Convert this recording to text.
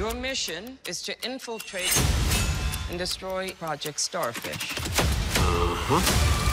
Your mission is to infiltrate and destroy Project Starfish. Uh-huh.